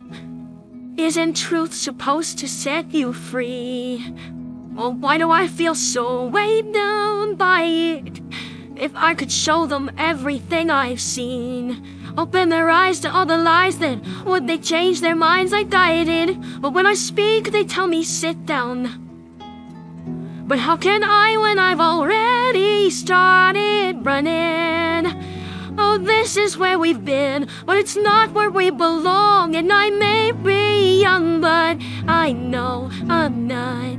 Isn't truth supposed to set you free? Oh, why do I feel so weighed down by it? If I could show them everything I've seen, open their eyes to all the lies, then would they change their minds like I did? But when I speak, they tell me sit down. But how can I when I've already started running? Oh, this is where we've been, but it's not where we belong. And I may be young, but I know I'm not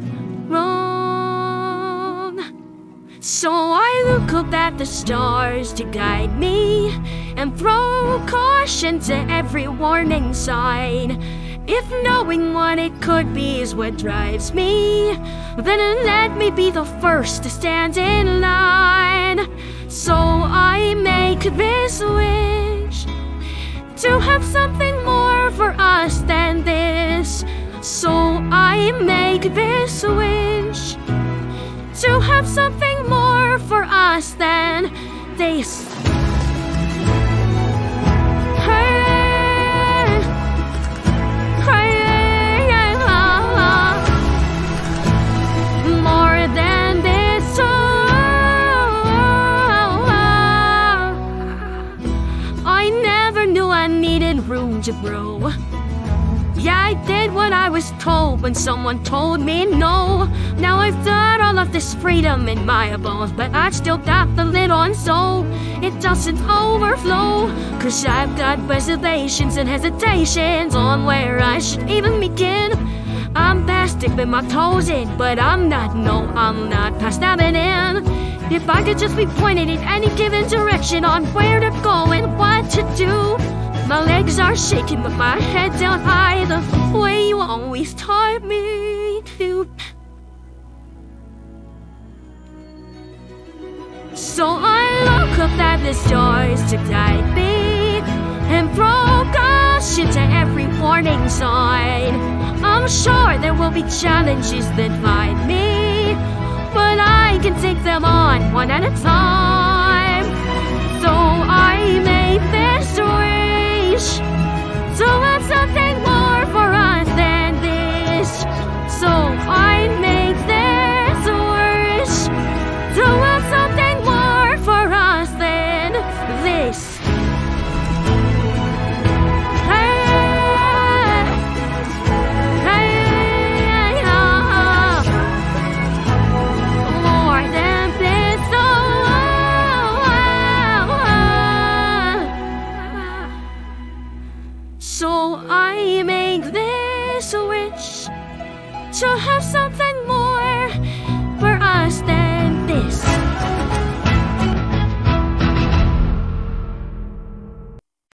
wrong. So I look up at the stars to guide me and throw caution to every warning sign. If knowing what it could be is what drives me, then let me be the first to stand in line. So I make this wish to have something more for us than this. So I make this wish to have something more for us than this. More than this. I never knew I needed room to grow. Yeah, I did what I was told when someone told me no. Now I've got all of this freedom in my bones, but I've still got the lid on so it doesn't overflow. Cause I've got reservations and hesitations on where I should even begin. I'm past dipping my toes in, but I'm not past diving in. If I could just be pointed in any given direction on where to go and what to do. My legs are shaking, but my head's down high, the way you always taught me to. So I look up at the stars to guide me and throw caution to every warning sign. I'm sure there will be challenges that find me, but I can take them on one at a time. So I made this wish to have something more for us than this. So I make this wish to have something more for us than this. More than this. So I make this wish to have something